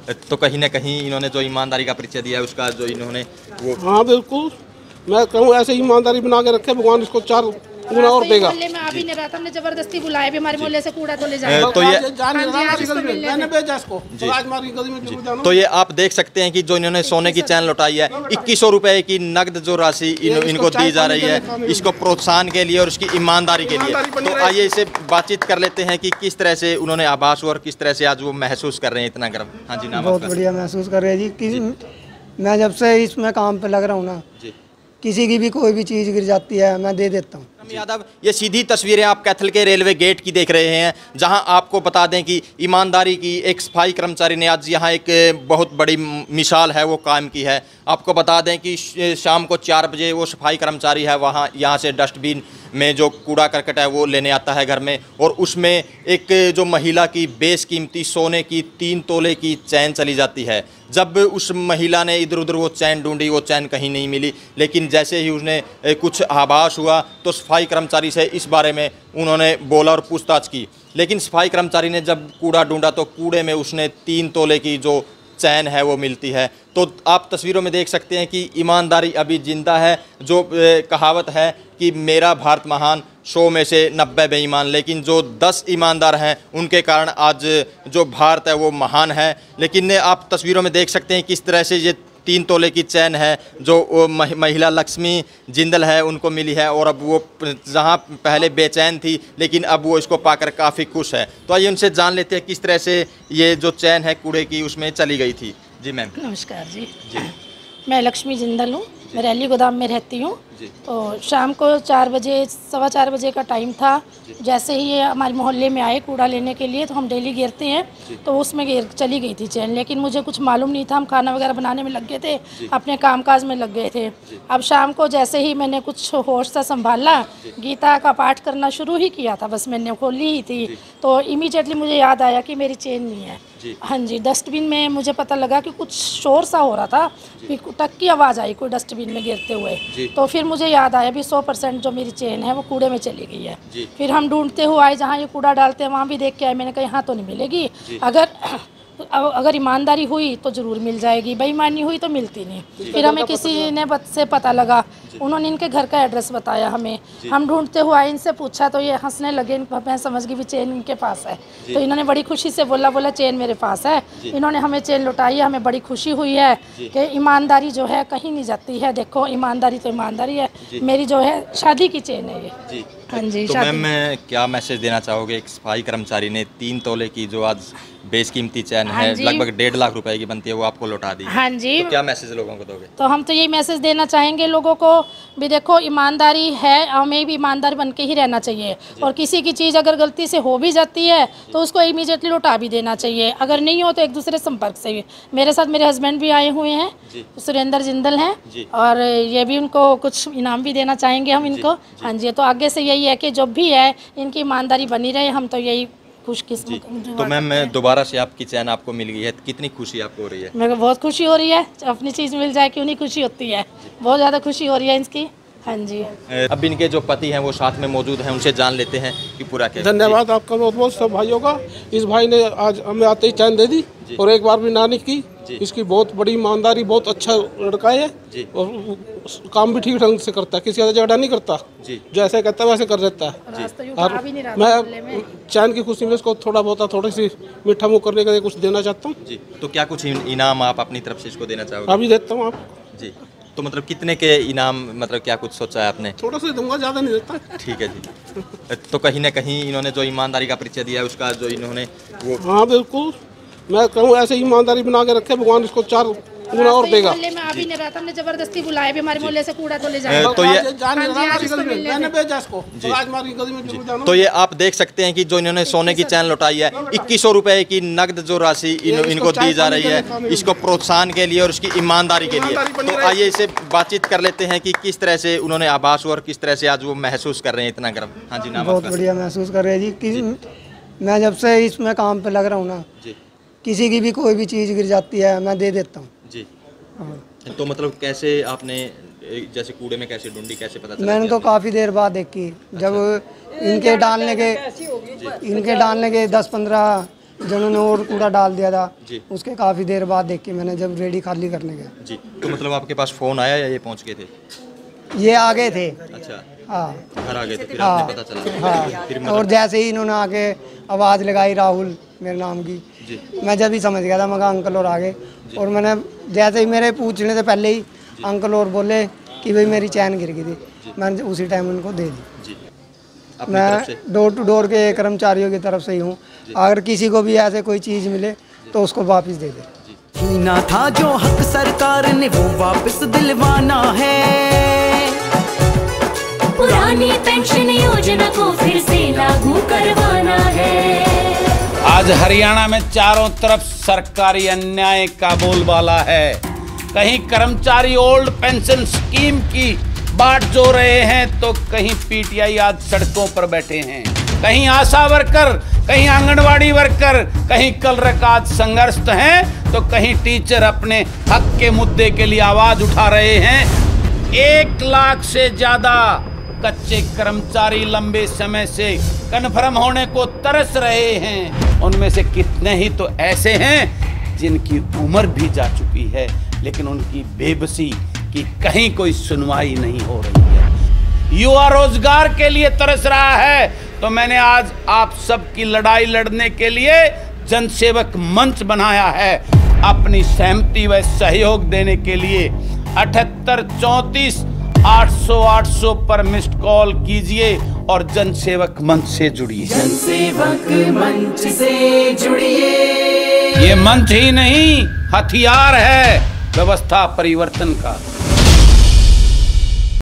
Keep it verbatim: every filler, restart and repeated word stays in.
तो कहीं ना कहीं इन्होंने जो ईमानदारी का परिचय दिया है उसका जो इन्होंने वो हाँ बिल्कुल, मैं कहूँ ऐसे ईमानदारी बना के रखे, भगवान इसको चार गुना और देगा। मोहल्ले में आ भी नहीं रहा था, हमने जबरदस्ती बुलाया भी हमारे मोहल्ले से कूड़ा तो ले जाए। तो ये मैंने भेजा इसको, राजमार्ग की गली में जो जाना। तो ये आप देख सकते हैं कि जो इन्होंने सोने की चैन लौटाई है, इक्कीस सौ रुपए की नकद जो राशि इन, इनको दी जा रही है इसको प्रोत्साहन के लिए और उसकी ईमानदारी के लिए। तो आइए इसे बातचीत कर लेते हैं कि किस तरह से उन्होंने आभास हुआ और किस तरह से आज वो महसूस कर रहे हैं इतना गर्व। हाँ जी, नाम बहुत बढ़िया महसूस कर रहे हैं जी कि मैं जब से इसमें काम पे लग रहा हूँ ना, किसी की भी कोई भी चीज़ गिर जाती है मैं दे देता हूँ। यादव, ये सीधी तस्वीरें आप कैथल के रेलवे गेट की देख रहे हैं, जहां आपको बता दें कि ईमानदारी की एक सफाई कर्मचारी ने आज यहां एक बहुत बड़ी मिसाल है वो कायम की है। आपको बता दें कि शाम को चार बजे वो सफाई कर्मचारी है वहां यहां से डस्टबिन में जो कूड़ा करकट है वो लेने आता है घर में, और उसमें एक जो महिला की बेशकीमती सोने की तीन तोले की चैन चली जाती है। जब उस महिला ने इधर उधर वो चैन ढूंढी, वो चैन कहीं नहीं मिली, लेकिन जैसे ही उसने कुछ आभास हुआ तो सफाई कर्मचारी से इस बारे में उन्होंने बोला और पूछताछ की। लेकिन सफाई कर्मचारी ने जब कूड़ा ढूंढा तो कूड़े में उसने तीन तोले की जो चैन है वो मिलती है। तो आप तस्वीरों में देख सकते हैं कि ईमानदारी अभी जिंदा है। जो कहावत है कि मेरा भारत महान, सौ में से नब्बे बेईमान, लेकिन जो दस ईमानदार हैं उनके कारण आज जो भारत है वो महान है। लेकिन आप तस्वीरों में देख सकते हैं किस तरह से ये तीन तोले की चैन है जो महिला लक्ष्मी जिंदल है उनको मिली है, और अब वो जहां पहले बेचैन थी लेकिन अब वो इसको पाकर काफ़ी खुश है। तो आइए उनसे जान लेते हैं किस तरह से ये जो चैन है कूड़े की उसमें चली गई थी। जी मैम। नमस्कार जी, जी। मैं लक्ष्मी जिंदल हूँ, मैं रैली गोदाम में रहती हूँ। तो शाम को चार बजे सवा चार बजे का टाइम था, जैसे ही ये हमारे मोहल्ले में आए कूड़ा लेने के लिए, तो हम डेली गिरते हैं, तो उसमें गिर चली गई थी चैन। लेकिन मुझे कुछ मालूम नहीं था, हम खाना वगैरह बनाने में लग गए थे, अपने कामकाज में लग गए थे। अब शाम को जैसे ही मैंने कुछ होश सा संभाला, गीता का पाठ करना शुरू ही किया था, बस मैंने खोली ही थी, तो इमीडिएटली मुझे याद आया कि मेरी चेन नहीं है। हाँ जी, डस्टबिन में मुझे पता लगा कि कुछ शोर सा हो रहा था, फिर टक की आवाज़ आई कोई डस्टबिन में गिरते हुए, तो फिर मुझे याद आया भी सौ परसेंट जो मेरी चेन है वो कूड़े में चली गई है। फिर हम ढूंढते हुए आए, जहाँ ये कूड़ा डालते हैं वहाँ भी देख के आए, मैंने कहा यहाँ तो नहीं मिलेगी, अगर अगर ईमानदारी हुई तो ज़रूर मिल जाएगी, बेईमानी हुई तो मिलती नहीं। फिर हमें किसी ने से पता लगा, उन्होंने इनके घर का एड्रेस बताया हमें, हम ढूंढते हुए आए, इनसे पूछा तो ये हंसने लगे, मैं समझ गई भी चेन इनके पास है। तो इन्होंने बड़ी खुशी से बोला बोला चेन मेरे पास है। इन्होंने हमें चेन लौटाई है, हमें बड़ी खुशी हुई है कि ईमानदारी जो है कहीं नहीं जाती है। देखो ईमानदारी तो ईमानदारी है, मेरी जो है शादी की चेन है ये। हाँ जी। तो मैम मैं क्या मैसेज देना चाहोगे, एक सफाई कर्मचारी ने तीन तोले की जो आज बेशकीमती चैन हाँ है लगभग डेढ़ लाख रुपए की बनती है वो आपको लौटा दी। हाँ जी। तो क्या मैसेज लोगों को दोगे? तो हम तो यही मैसेज देना चाहेंगे लोगों को भी, देखो ईमानदारी है, हमें भी ईमानदार बन के ही रहना चाहिए, और किसी की चीज़ अगर गलती से हो भी जाती है तो उसको इमीडिएटली लौटा भी देना चाहिए, अगर नहीं हो तो एक दूसरे संपर्क से भी। मेरे साथ मेरे हस्बैंड भी आए हुए हैं, सुरेंद्र जिंदल हैं, और ये भी उनको कुछ इनाम भी देना चाहेंगे हम इनको। हाँ जी, तो आगे से यही है कि जो भी है इनकी ईमानदारी बनी रहे, हम तो यही खुशकिस्मत। तो मैम मैं दोबारा से आपकी चैन आपको मिल गई है, कितनी खुशी आपको हो रही है? मेरे को बहुत खुशी हो रही है, अपनी चीज़ मिल जाए क्यों नहीं खुशी होती है, बहुत ज़्यादा खुशी हो रही है इसकी। हाँ जी। अब इनके जो पति हैं वो साथ में मौजूद हैं, उनसे जान लेते हैं कि पूरा क्या। धन्यवाद आपका बहुत बहुत सब भाइयों का। इस भाई ने आज हमें आते ही चैन दे दी और एक बार भी ना नहीं की। इसकी बहुत बड़ी ईमानदारी, बहुत अच्छा लड़का है और काम भी ठीक ढंग से करता है, किसी का झगड़ा नहीं करता, जैसे कहता है वैसे कर देता है। और मैं चैन की खुशी में इसको थोड़ा बहुत थोड़ी सी मीठा मुँह करने के लिए कुछ देना चाहता हूँ। तो क्या कुछ इनाम आप अपनी तरफ से इसको देना चाहोगे? अभी देता हूँ आप जी। तो मतलब कितने के इनाम, मतलब क्या कुछ सोचा है आपने? थोड़ा सा दूंगा, ज़्यादा नहीं देता। ठीक है जी। तो कहीं ना कहीं इन्होंने जो ईमानदारी का परिचय दिया है उसका जो इन्होंने वो। हाँ बिल्कुल, मैं कहूँ ऐसे ईमानदारी बना के रखे, भगवान इसको चार गुना और देगा। मोहल्ले में आ भी नहीं रहा था, हमने जबरदस्ती बुलाया भी, हमारे मोहल्ले से कूड़ा तो ले जाए। तो ये मैंने भेजा इसको, राजमार्ग की गली में जो जाना। तो ये आप देख सकते हैं कि जो इन्होंने सोने की चैन लौटाई है, इक्कीस सौ रुपए की नकद जो राशि इन, इनको दी जा रही है इसको प्रोत्साहन के लिए और उसकी ईमानदारी के लिए। तो आइए इसे बातचीत कर लेते हैं कि किस तरह से उन्होंने आभास हुआ और किस तरह से आज वो महसूस कर रहे हैं इतना गर्व। हाँ जी, नाम? बहुत बढ़िया महसूस कर रहे हैं जी कि मैं जब से इसमें काम पे लग रहा हूँ ना, किसी की भी कोई भी चीज़ गिर जाती है मैं दे देता हूँ जी। हाँ। तो मतलब कैसे आपने जैसे कूड़े में कैसे ढूंढी, कैसे पता चला? मैंने तो काफ़ी देर बाद देखी, जब इनके डालने के इनके डालने के दस पंद्रह जिन्होंने और कूड़ा डाल दिया था, उसके काफ़ी देर बाद देख के मैंने जब रेडी खाली करने गया। जी, तो मतलब आपके पास फ़ोन आया या ये पहुंच गए थे? ये आ गए थे। अच्छा, हाँ घर आ गए थे, फिर हाँ आपने पता चला? हाँ फिर और जैसे ही इन्होंने आके आवाज़ लगाई राहुल मेरे नाम की, मैं जब ही समझ गया था, मैं कहा अंकल और आगे। और मैंने जैसे ही मेरे पूछने से पहले ही अंकल और बोले कि भाई मेरी चैन गिर गई थी, मैंने उसी टाइम उनको दे दी। मैं डोर टू डोर के कर्मचारियों की तरफ से ही हूँ, अगर किसी को भी ऐसे कोई चीज़ मिले तो उसको वापस दे दे। ना था जो हक सरकार ने वो वापस दिलवाना है, पुरानी पेंशन योजना को फिर से लागू करवाना है। आज हरियाणा में चारों तरफ सरकारी अन्याय का बोलबाला है। कहीं कर्मचारी ओल्ड पेंशन स्कीम की बाट जो रहे हैं तो कहीं पीटीआई आज सड़कों पर बैठे हैं, कहीं आशा वर्कर, कहीं आंगनवाड़ी वर्कर, कहीं कल रकात संघर्षरत हैं तो कहीं टीचर अपने हक के मुद्दे के लिए आवाज उठा रहे हैं। एक लाख से ज्यादा कच्चे कर्मचारी लंबे समय से कन्फर्म होने को तरस रहे हैं। उनमें से कितने ही तो ऐसे हैं जिनकी उम्र भी जा चुकी है, लेकिन उनकी बेबसी की कहीं कोई सुनवाई नहीं हो रही है। युवा रोजगार के लिए तरस रहा है, तो मैंने आज आप सबकी लड़ाई लड़ने के लिए जनसेवक मंच बनाया है। अपनी सहमति व सहयोग देने के लिए अठहत्तर चौंतीस आठ सौ आठ सौ पर मिस्ड कॉल कीजिए और जनसेवक मंच से जुड़िए। जनसेवक मंच से जुड़िए। ये मंच ही नहीं, हथियार है व्यवस्था परिवर्तन का।